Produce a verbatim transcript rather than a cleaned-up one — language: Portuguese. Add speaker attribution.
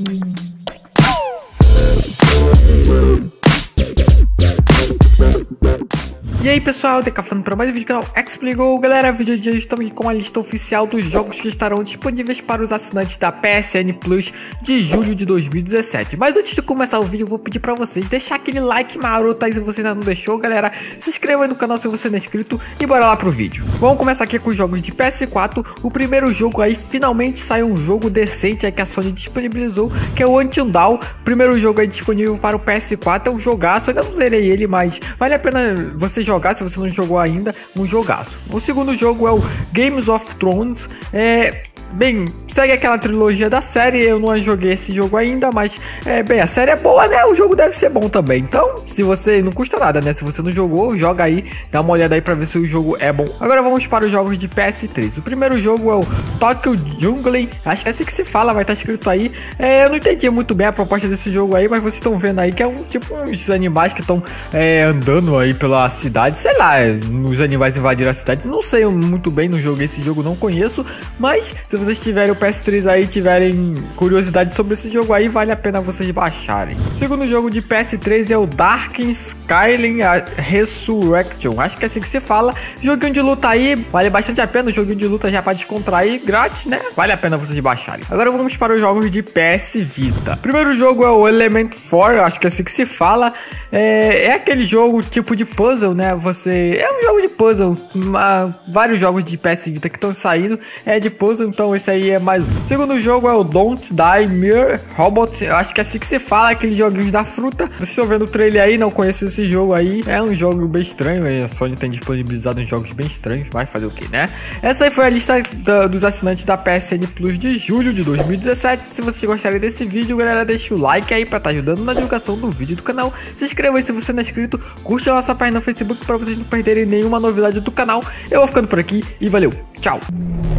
Speaker 1: E aí pessoal, T K falando para mais um vídeo do canal Explicou. Galera, vídeo de hoje estamos aqui com a lista oficial dos jogos que estarão disponíveis para os assinantes da P S N Plus de julho de dois mil e dezessete. Mas antes de começar o vídeo, eu vou pedir para vocês deixar aquele like maroto aí se você ainda não deixou, galera. Se inscreva aí no canal se você não é inscrito e bora lá pro vídeo. Vamos começar aqui com os jogos de P S quatro. O primeiro jogo aí, finalmente saiu um jogo decente aí que a Sony disponibilizou, que é o Until Dawn. Primeiro jogo aí disponível para o P S quatro, é um jogaço. Eu ainda não zerei ele, mas vale a pena você jogar se você não jogou ainda, um jogaço. O segundo jogo é o Games of Thrones. É... Bem, segue aquela trilogia da série. Eu não joguei esse jogo ainda, mas é, bem, a série é boa, né? O jogo deve ser bom também. Então, se você não custa nada, né? Se você não jogou, joga aí, dá uma olhada aí pra ver se o jogo é bom. Agora vamos para os jogos de P S três. O primeiro jogo é o Tokyo Jungle. Acho que é assim que se fala, vai estar escrito aí. É, eu não entendi muito bem a proposta desse jogo aí, mas vocês estão vendo aí que é um tipo uns animais que estão é, andando aí pela cidade. Sei lá, os animais invadiram a cidade. Não sei muito bem, não joguei esse jogo, não conheço, mas se vocês tiverem o P S três aí, tiverem curiosidade sobre esse jogo aí, vale a pena vocês baixarem. O segundo jogo de P S três é o Dark Skyline Resurrection. Acho que é assim que se fala. Joguinho de luta aí, vale bastante a pena. O joguinho de luta já para descontrair, grátis, né? Vale a pena vocês baixarem. Agora vamos para os jogos de P S Vita. O primeiro jogo é o Element quatro, acho que é assim que se fala. É, é aquele jogo tipo de puzzle, né? Você... É um jogo de puzzle. Uma... Vários jogos de P S Vita que estão saindo é de puzzle, então esse aí é mais um. O segundo jogo é o Don't Die Mere Robot. Eu acho que é assim que se fala, aqueles joguinhos da fruta. Vocês estão vendo o trailer aí, não conheço esse jogo aí. É um jogo bem estranho, a Sony tem disponibilizado uns jogos bem estranhos. Vai fazer o que, né? Essa aí foi a lista da, dos assinantes da P S N Plus de julho de dois mil e dezessete. Se vocês gostarem desse vídeo, galera, deixa o like aí pra estar tá ajudando na divulgação do vídeo do canal. Se inscreva aí se você não é inscrito. Curte a nossa página no Facebook para vocês não perderem nenhuma novidade do canal. Eu vou ficando por aqui e valeu. Tchau.